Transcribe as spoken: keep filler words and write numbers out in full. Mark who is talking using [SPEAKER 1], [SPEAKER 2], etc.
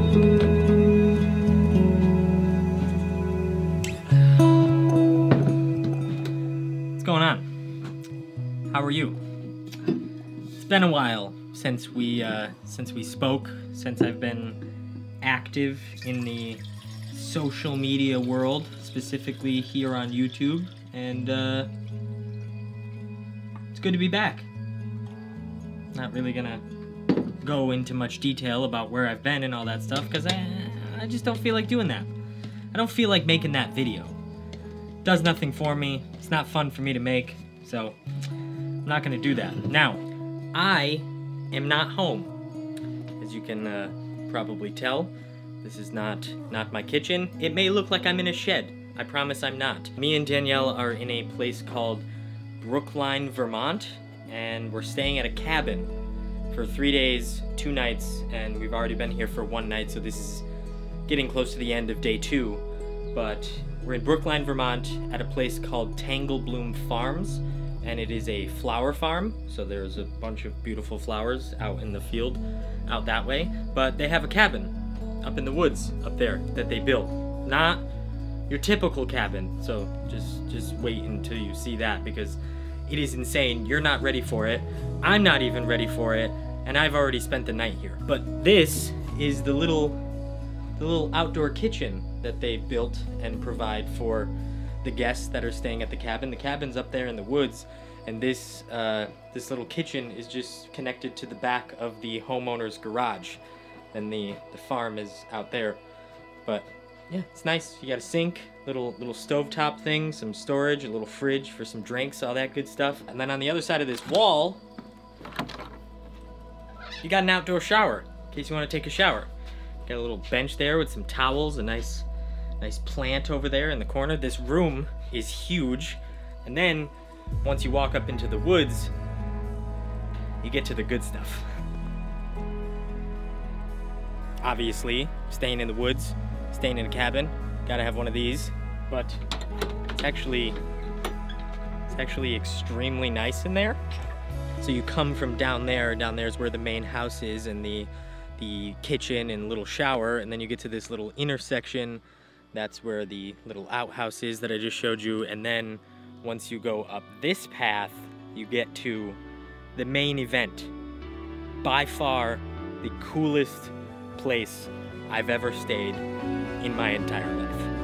[SPEAKER 1] What's going on? How are you? It's been a while since we uh, since we spoke, since I've been active in the social media world, specifically here on YouTube, and uh, it's good to be back. Not really gonna go into much detail about where I've been and all that stuff, because I, I just don't feel like doing that. I don't feel like making that video. It does nothing for me. It's not fun for me to make, so I'm not gonna do that. Now, I am not home. As you can uh, probably tell, this is not, not my kitchen. It may look like I'm in a shed. I promise I'm not. Me and Danielle are in a place called Brookline, Vermont, and we're staying at a cabin for three days, two nights, and we've already been here for one night, so this is getting close to the end of day two. But we're in Brookline, Vermont at a place called Tangle Bloom Farms, and it is a flower farm, so there's a bunch of beautiful flowers out in the field out that way. But they have a cabin up in the woods up there that they built. Not your typical cabin, so just just wait until you see that, because it is insane. You're not ready for it. I'm not even ready for it, and I've already spent the night here. But this is the little the little outdoor kitchen that they built and provide for the guests that are staying at the cabin. The cabin's up there in the woods, and this uh, this little kitchen is just connected to the back of the homeowner's garage, and the the farm is out there. But yeah, it's nice. You got a sink, little little stovetop thing, some storage, a little fridge for some drinks, all that good stuff. And then on the other side of this wall, you got an outdoor shower in case you want to take a shower. Got a little bench there with some towels, a nice nice plant over there in the corner. This room is huge. And then once you walk up into the woods, you get to the good stuff. Obviously, staying in the woods, staying in a cabin, gotta have one of these. But it's actually it's actually extremely nice in there. So you come from down there, down there is where the main house is, and the the kitchen and little shower, and then you get to this little intersection. That's where the little outhouse is that I just showed you, and then once you go up this path, you get to the main event. By far the coolest place I've ever stayed in my entire life.